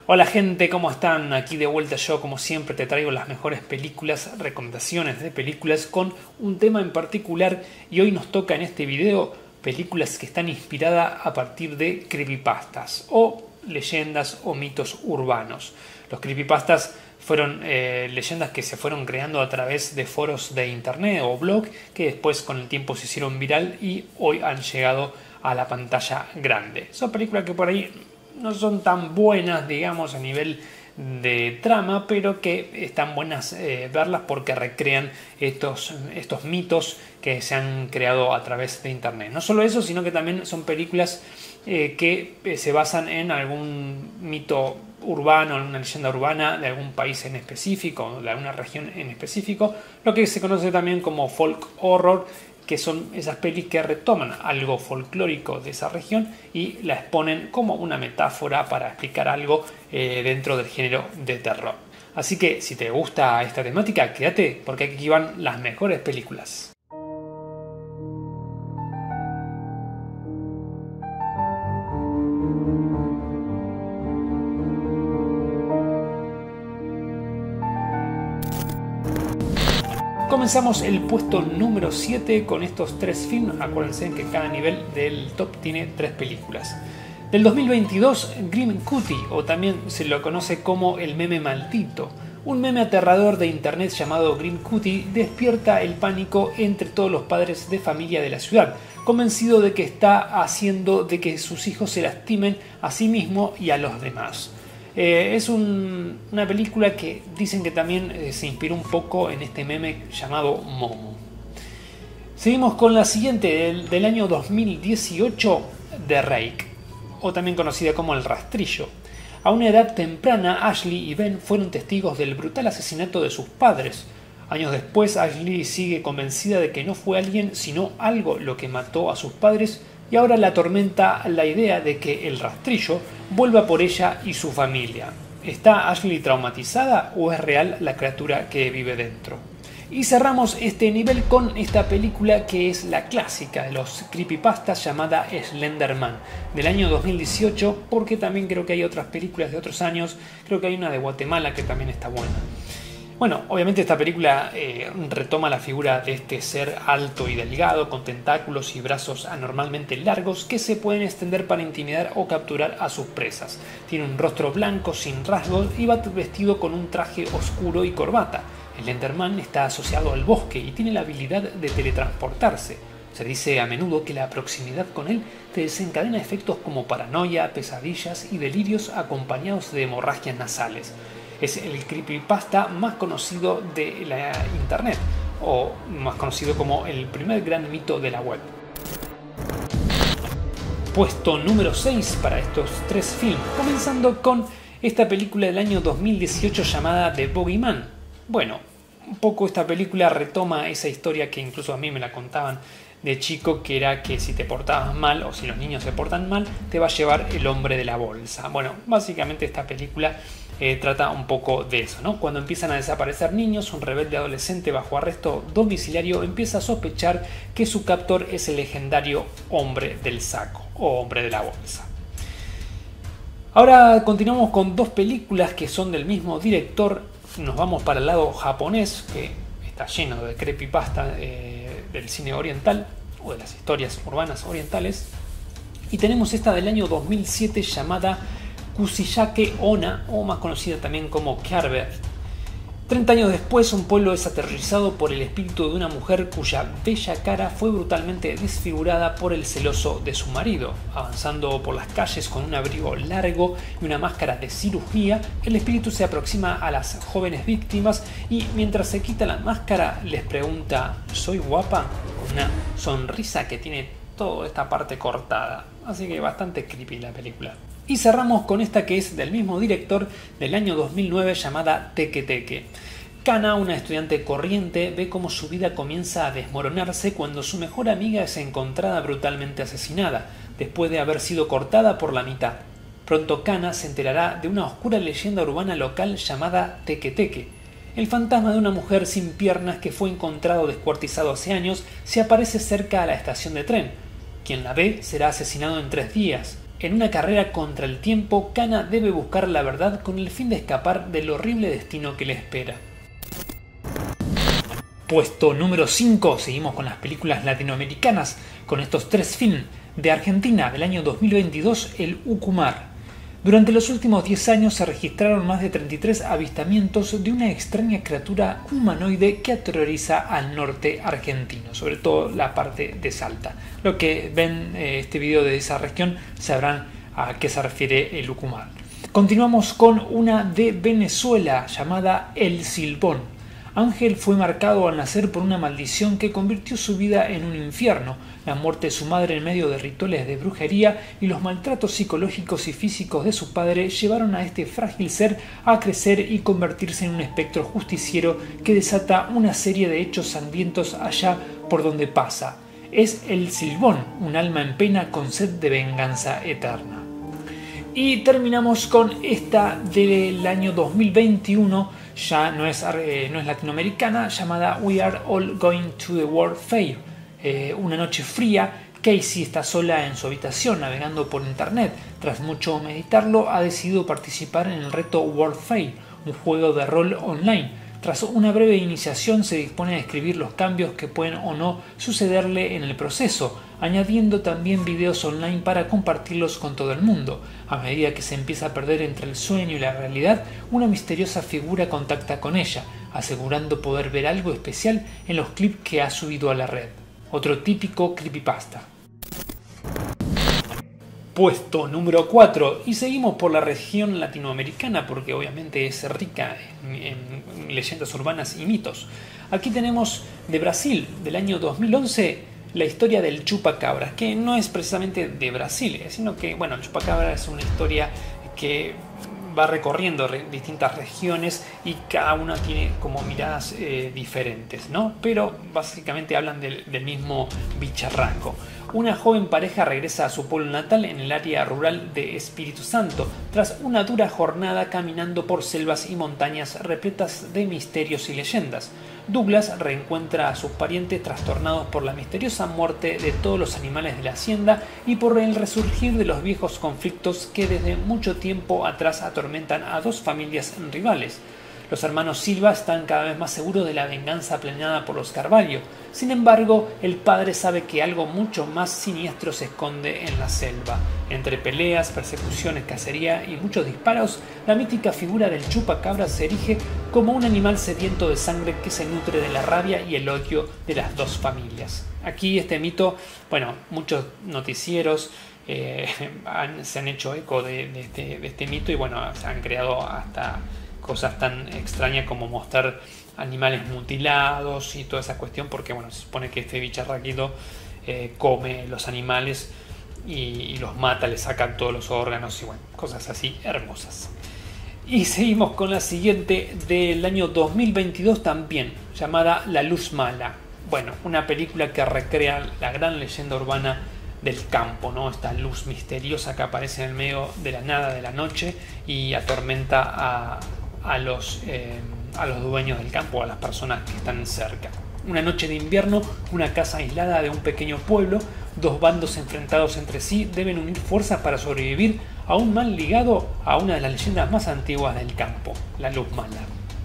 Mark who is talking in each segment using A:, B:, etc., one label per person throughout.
A: Hola gente, ¿cómo están? Aquí de vuelta yo, como siempre, te traigo las mejores películas, recomendaciones de películas con un tema en particular y hoy nos toca en este video películas que están inspiradas a partir de creepypastas o leyendas o mitos urbanos. Los creepypastas fueron leyendas que se fueron creando a través de foros de internet o blog que después con el tiempo se hicieron viral y hoy han llegado a la pantalla grande. Son películas que por ahí no son tan buenas, digamos, a nivel de trama, pero que están buenas verlas porque recrean estos mitos que se han creado a través de internet. No solo eso, sino que también son películas que se basan en algún mito urbano, en una leyenda urbana de algún país en específico, de alguna región en específico, lo que se conoce también como folk horror, que son esas pelis que retoman algo folclórico de esa región y la exponen como una metáfora para explicar algo dentro del género de terror. Así que si te gusta esta temática, quédate porque aquí van las mejores películas. Comenzamos el puesto número 7 con estos 3 films. Acuérdense que cada nivel del top tiene 3 películas. Del 2022, Grim Cutie, o también se lo conoce como el meme maldito. Un meme aterrador de internet llamado Grim Cutie despierta el pánico entre todos los padres de familia de la ciudad, convencido de que está haciendo de que sus hijos se lastimen a sí mismo y a los demás. Es una película que dicen que también se inspiró un poco en este meme llamado Momo. Seguimos con la siguiente del año 2018, The Rake, o también conocida como El Rastrillo. A una edad temprana, Ashley y Ben fueron testigos del brutal asesinato de sus padres. Años después, Ashley sigue convencida de que no fue alguien sino algo lo que mató a sus padres y ahora la atormenta la idea de que el rastrillo vuelva por ella y su familia. ¿Está Ashley traumatizada o es real la criatura que vive dentro? Y cerramos este nivel con esta película que es la clásica de los creepypastas llamada Slender Man del año 2018, porque también creo que hay otras películas de otros años, creo que hay una de Guatemala que también está buena. Bueno, obviamente esta película retoma la figura de este ser alto y delgado, con tentáculos y brazos anormalmente largos que se pueden extender para intimidar o capturar a sus presas. Tiene un rostro blanco sin rasgos y va vestido con un traje oscuro y corbata. El Enderman está asociado al bosque y tiene la habilidad de teletransportarse. Se dice a menudo que la proximidad con él te desencadena efectos como paranoia, pesadillas y delirios acompañados de hemorragias nasales. Es el creepypasta más conocido de la internet, o más conocido como el primer gran mito de la web. Puesto número 6 para estos 3 films, comenzando con esta película del año 2018 llamada The Boogeyman. Bueno, un poco esta película retoma esa historia que incluso a mí me la contaban de chico, que era que si te portabas mal o si los niños se portan mal, te va a llevar el hombre de la bolsa. Bueno, básicamente esta película trata un poco de eso, ¿no? Cuando empiezan a desaparecer niños, un rebelde adolescente bajo arresto domiciliario empieza a sospechar que su captor es el legendario hombre del saco o hombre de la bolsa. Ahora continuamos con 2 películas que son del mismo director. Nos vamos para el lado japonés, que está lleno de creepypasta del cine oriental o de las historias urbanas orientales, y tenemos esta del año 2007 llamada Kusiyake Onna, o más conocida también como Kyarber. 30 años después, un pueblo es aterrorizado por el espíritu de una mujer cuya bella cara fue brutalmente desfigurada por el celoso de su marido. Avanzando por las calles con un abrigo largo y una máscara de cirugía, el espíritu se aproxima a las jóvenes víctimas y mientras se quita la máscara les pregunta ¿soy guapa? Con una sonrisa que tiene toda esta parte cortada. Así que bastante creepy la película. Y cerramos con esta que es del mismo director del año 2009 llamada Teke Teke. Kana, una estudiante corriente, ve cómo su vida comienza a desmoronarse cuando su mejor amiga es encontrada brutalmente asesinada, después de haber sido cortada por la mitad. Pronto Kana se enterará de una oscura leyenda urbana local llamada Teke Teke. El fantasma de una mujer sin piernas que fue encontrado descuartizado hace años se aparece cerca a la estación de tren. Quien la ve será asesinado en 3 días. En una carrera contra el tiempo, Kana debe buscar la verdad con el fin de escapar del horrible destino que le espera. Puesto número 5, seguimos con las películas latinoamericanas, con estos 3 films. De Argentina, del año 2022, el Ucumar. Durante los últimos 10 años se registraron más de 33 avistamientos de una extraña criatura humanoide que aterroriza al norte argentino, sobre todo la parte de Salta. Los que ven este video de esa región sabrán a qué se refiere el Ucumar. Continuamos con una de Venezuela llamada El Silbón. Ángel fue marcado al nacer por una maldición que convirtió su vida en un infierno. La muerte de su madre en medio de rituales de brujería y los maltratos psicológicos y físicos de su padre llevaron a este frágil ser a crecer y convertirse en un espectro justiciero que desata una serie de hechos sangrientos allá por donde pasa. Es el Silbón, un alma en pena con sed de venganza eterna. Y terminamos con esta del año 2021, ya no es latinoamericana, llamada We Are All Going to the World Fair. Una noche fría, Casey está sola en su habitación navegando por internet. Tras mucho meditarlo, ha decidido participar en el reto World Fair, un juego de rol online. Tras una breve iniciación se dispone a escribir los cambios que pueden o no sucederle en el proceso, añadiendo también videos online para compartirlos con todo el mundo. A medida que se empieza a perder entre el sueño y la realidad, una misteriosa figura contacta con ella, asegurando poder ver algo especial en los clips que ha subido a la red. Otro típico creepypasta. Puesto número 4, y seguimos por la región latinoamericana porque obviamente es rica en leyendas urbanas y mitos. Aquí tenemos de Brasil, del año 2011, la historia del chupacabras, que no es precisamente de Brasil, sino que, bueno, el chupacabras es una historia que va recorriendo distintas regiones y cada una tiene como miradas diferentes, ¿no? Pero básicamente hablan del mismo bicharraco. Una joven pareja regresa a su pueblo natal en el área rural de Espíritu Santo, tras una dura jornada caminando por selvas y montañas repletas de misterios y leyendas. Douglas reencuentra a sus parientes trastornados por la misteriosa muerte de todos los animales de la hacienda y por el resurgir de los viejos conflictos que desde mucho tiempo atrás atormentan a dos familias rivales. Los hermanos Silva están cada vez más seguros de la venganza planeada por los Carvalho. Sin embargo, el padre sabe que algo mucho más siniestro se esconde en la selva. Entre peleas, persecuciones, cacería y muchos disparos, la mítica figura del chupacabras se erige como un animal sediento de sangre que se nutre de la rabia y el odio de las dos familias. Aquí este mito, bueno, muchos noticieros se han hecho eco de este mito y bueno, se han creado hasta cosas tan extrañas como mostrar animales mutilados y toda esa cuestión, porque bueno, se supone que este bicharraquito come los animales y los mata, le sacan todos los órganos y bueno, cosas así hermosas. Y seguimos con la siguiente del año 2022 también, llamada La Luz Mala. Bueno, una película que recrea la gran leyenda urbana del campo, ¿no? Esta luz misteriosa que aparece en el medio de la nada de la noche y atormenta a los dueños del campo, a las personas que están cerca. Una noche de invierno, una casa aislada de un pequeño pueblo, dos bandos enfrentados entre sí deben unir fuerzas para sobrevivir a un mal ligado a una de las leyendas más antiguas del campo, la Luz Mala.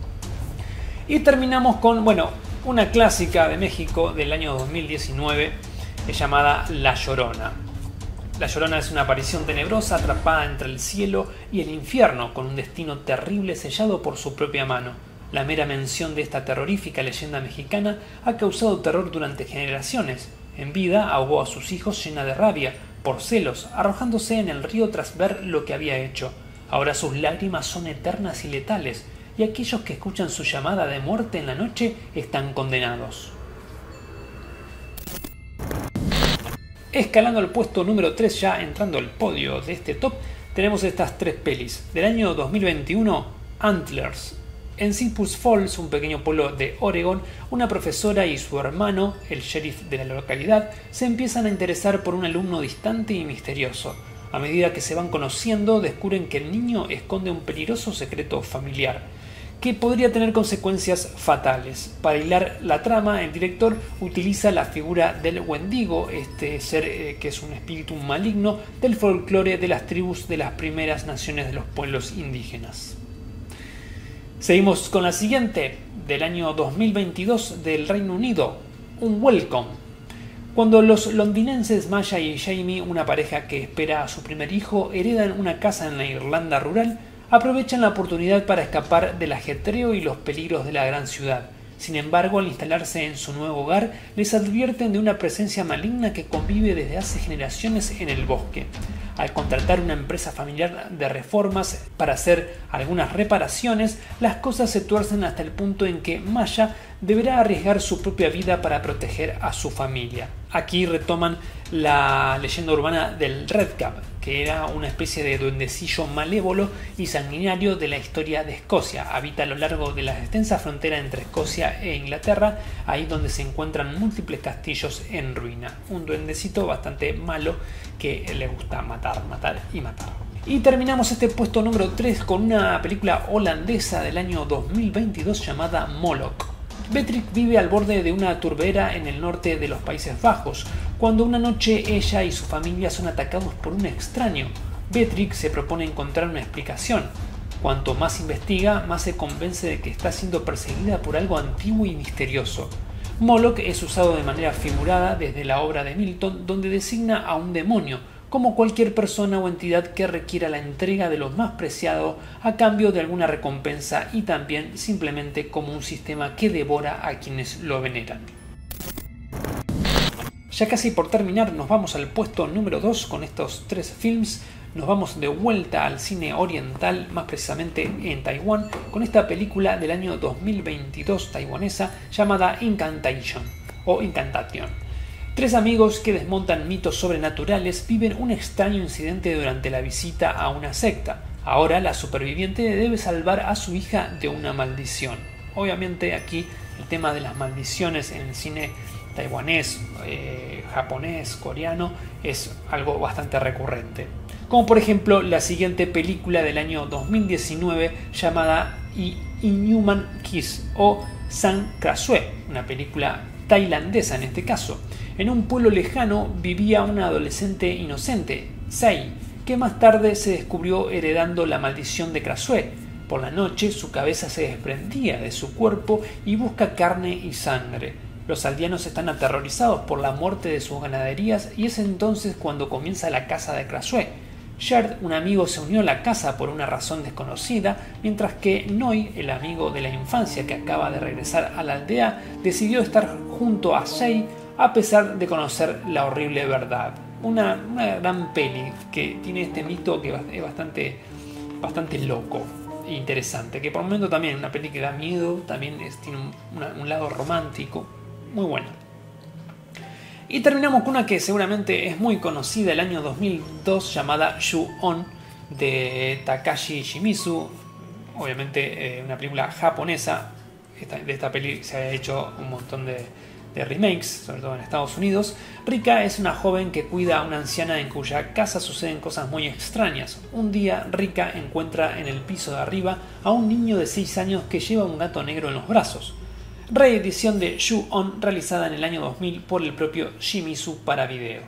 A: Y terminamos con, bueno, una clásica de México del año 2019 llamada La Llorona. La Llorona es una aparición tenebrosa atrapada entre el cielo y el infierno, con un destino terrible sellado por su propia mano. La mera mención de esta terrorífica leyenda mexicana ha causado terror durante generaciones. En vida ahogó a sus hijos llena de rabia, por celos, arrojándose en el río tras ver lo que había hecho. Ahora sus lágrimas son eternas y letales, y aquellos que escuchan su llamada de muerte en la noche están condenados. Escalando al puesto número 3, ya entrando al podio de este top, tenemos estas tres pelis. Del año 2021, Antlers. En Cypress Falls, un pequeño pueblo de Oregon, una profesora y su hermano, el sheriff de la localidad, se empiezan a interesar por un alumno distante y misterioso. A medida que se van conociendo, descubren que el niño esconde un peligroso secreto familiar. que podría tener consecuencias fatales. Para hilar la trama, el director utiliza la figura del Wendigo, este ser que es un espíritu maligno del folclore de las tribus de las primeras naciones de los pueblos indígenas. Seguimos con la siguiente, del año 2022 del Reino Unido, un Welcome. Cuando los londinenses Maya y Jamie, una pareja que espera a su primer hijo, heredan una casa en la Irlanda rural, aprovechan la oportunidad para escapar del ajetreo y los peligros de la gran ciudad. Sin embargo, al instalarse en su nuevo hogar, les advierten de una presencia maligna que convive desde hace generaciones en el bosque. Al contratar una empresa familiar de reformas para hacer algunas reparaciones, las cosas se tuercen hasta el punto en que Maya deberá arriesgar su propia vida para proteger a su familia. Aquí retoman la leyenda urbana del Redcap, que era una especie de duendecillo malévolo y sanguinario de la historia de Escocia. Habita a lo largo de la extensa frontera entre Escocia e Inglaterra, ahí donde se encuentran múltiples castillos en ruina. Un duendecito bastante malo que le gusta matar, matar y matar. Y terminamos este puesto número 3 con una película holandesa del año 2022 llamada Moloch. Beatrix vive al borde de una turbera en el norte de los Países Bajos, cuando una noche ella y su familia son atacados por un extraño. Beatrix se propone encontrar una explicación. Cuanto más investiga, más se convence de que está siendo perseguida por algo antiguo y misterioso. Moloch es usado de manera figurada desde la obra de Milton, donde designa a un demonio, como cualquier persona o entidad que requiera la entrega de lo más preciado a cambio de alguna recompensa, y también simplemente como un sistema que devora a quienes lo veneran. Ya casi por terminar, nos vamos al puesto número 2 con estos 3 films. Nos vamos de vuelta al cine oriental, más precisamente en Taiwán, con esta película del año 2022 taiwanesa llamada Incantation o Incantation. 3 amigos que desmontan mitos sobrenaturales viven un extraño incidente durante la visita a una secta. Ahora la superviviente debe salvar a su hija de una maldición. Obviamente aquí el tema de las maldiciones en el cine taiwanés, japonés, coreano es algo bastante recurrente. Como por ejemplo la siguiente película del año 2019 llamada Inhuman Kiss o San Krasue, una película tailandesa en este caso. En un pueblo lejano vivía una adolescente inocente, Sei, que más tarde se descubrió heredando la maldición de Krasue. Por la noche su cabeza se desprendía de su cuerpo y busca carne y sangre. Los aldeanos están aterrorizados por la muerte de sus ganaderías y es entonces cuando comienza la caza de Krasue. Sherd, un amigo, se unió a la caza por una razón desconocida, mientras que Noi, el amigo de la infancia que acaba de regresar a la aldea, decidió estar junto a Sei a pesar de conocer la horrible verdad. Una gran peli que tiene este mito que es bastante loco e interesante, que por un momento también es una peli que da miedo, también tiene un lado romántico, muy buena. Y terminamos con una que seguramente es muy conocida, el año 2002, llamada Ju-On, de Takashi Shimizu, obviamente una película japonesa. De esta peli se ha hecho un montón de remakes, sobre todo en Estados Unidos. Rika es una joven que cuida a una anciana en cuya casa suceden cosas muy extrañas. Un día Rika encuentra en el piso de arriba a un niño de 6 años que lleva un gato negro en los brazos. Reedición de Ju-On realizada en el año 2000 por el propio Shimizu para video.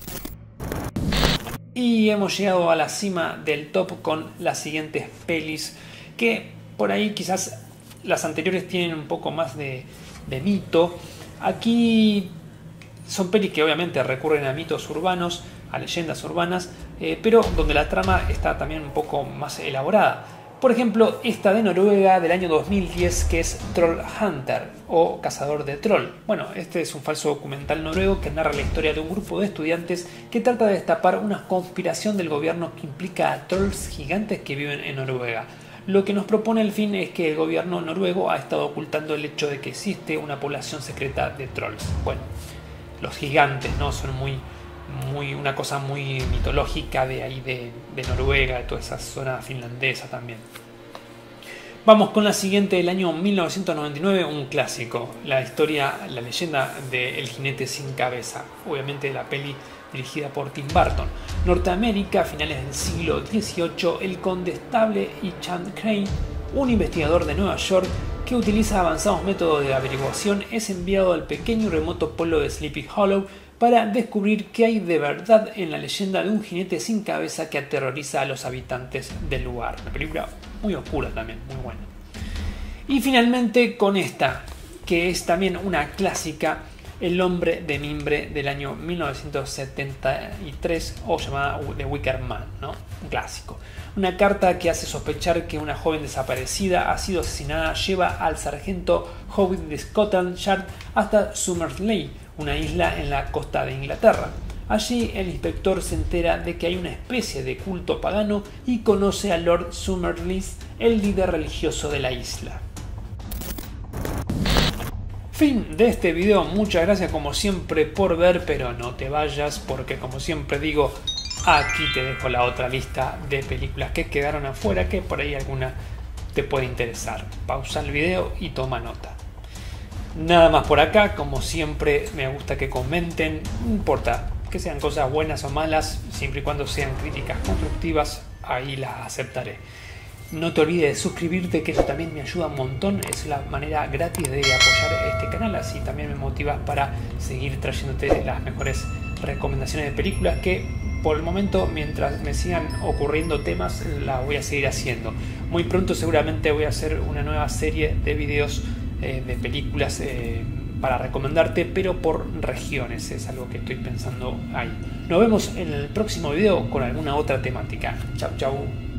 A: Y hemos llegado a la cima del top con las siguientes pelis, que por ahí quizás las anteriores tienen un poco más de mito. Aquí son pelis que obviamente recurren a mitos urbanos, a leyendas urbanas, pero donde la trama está también un poco más elaborada. Por ejemplo, esta de Noruega del año 2010, que es Troll Hunter o Cazador de Troll. Bueno, este es un falso documental noruego que narra la historia de un grupo de estudiantes que trata de destapar una conspiración del gobierno que implica a trolls gigantes que viven en Noruega. Lo que nos propone el fin es que el gobierno noruego ha estado ocultando el hecho de que existe una población secreta de trolls. Bueno, los gigantes, ¿no? Son una cosa muy mitológica de ahí de Noruega, de toda esa zona finlandesa también. Vamos con la siguiente del año 1999, un clásico, la leyenda de El jinete sin cabeza, obviamente la peli dirigida por Tim Burton. Norteamérica, finales del siglo XVIII, el condestable Chand Crane un investigador de Nueva York que utiliza avanzados métodos de averiguación es enviado al pequeño y remoto pueblo de Sleepy Hollow para descubrir qué hay de verdad en la leyenda de un jinete sin cabeza que aterroriza a los habitantes del lugar. Una película muy oscura también, muy buena. Y finalmente con esta, que es también una clásica, El hombre de mimbre del año 1973, o llamada The Wicker Man, ¿no? Un clásico. Una carta que hace sospechar que una joven desaparecida ha sido asesinada lleva al sargento Howitt de Scotland Yard hasta Summersleigh, una isla en la costa de Inglaterra. Allí el inspector se entera de que hay una especie de culto pagano y conoce a Lord Summersleigh, el líder religioso de la isla. Fin de este video, muchas gracias como siempre por ver, pero no te vayas porque como siempre digo, aquí te dejo la otra lista de películas que quedaron afuera, que por ahí alguna te puede interesar. Pausa el video y toma nota. Nada más por acá, como siempre me gusta que comenten, no importa que sean cosas buenas o malas, siempre y cuando sean críticas constructivas, ahí las aceptaré. No te olvides de suscribirte, que eso también me ayuda un montón, es la manera gratis de apoyar este canal, así también me motivas para seguir trayéndote las mejores recomendaciones de películas que por el momento, mientras me sigan ocurriendo temas, las voy a seguir haciendo. Muy pronto seguramente voy a hacer una nueva serie de videos de películas para recomendarte, pero por regiones, es algo que estoy pensando ahí. Nos vemos en el próximo video con alguna otra temática. Chau, chau.